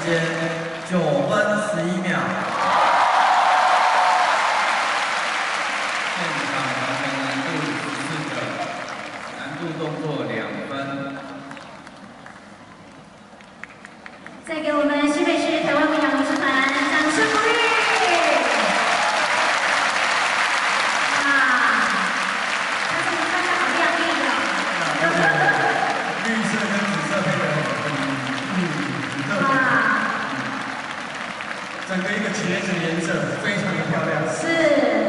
间9分11秒。现场完成难度14个，难度动作2分。 再给我们新北市台湾民谣合唱团掌声鼓励！哇，他这个穿的好亮丽哦！ 绿色跟紫色配的很特别。整个一个茄子颜色非常的漂亮。 是。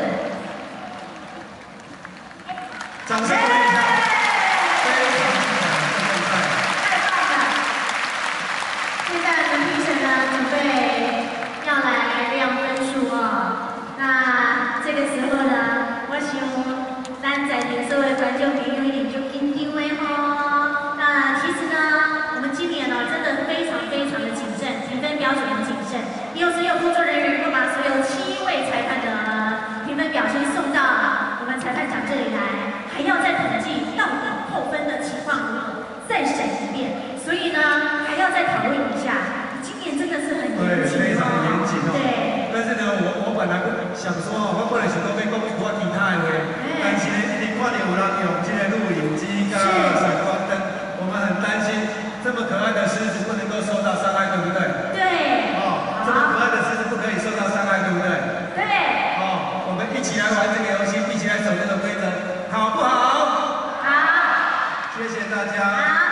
掌声鼓励一下。非常精彩，这个赛。 太棒了！现在我们评审呢准备要来量分数哦。那这个时候呢，我想咱在座所有观众朋友一定就紧张的吼。那其实呢，我们今年呢真的非常非常的谨慎，评分标准很谨慎。有所有工作人员会把所有7位裁判的评分表先送到我们裁判长这里来，还要再统计到底扣分的情况如何，再审一遍。所以呢，还要再讨论一下。今年真的是很严谨， 非常的严谨哦。 对。 但是呢，我本来想说哦，我本来想说要讲一寡其他的话，但是呢，一直看到有人用这个录影机跟闪光灯，我们很担心这么可爱的狮子不能够受到伤害，对不对？ 对。 哦，这么可爱的狮子不可以受到伤害，对不对？ 对。 哦，我们一起来玩这个游戏，一起来守这个规则，好不好？ 好。 谢谢大家。 好。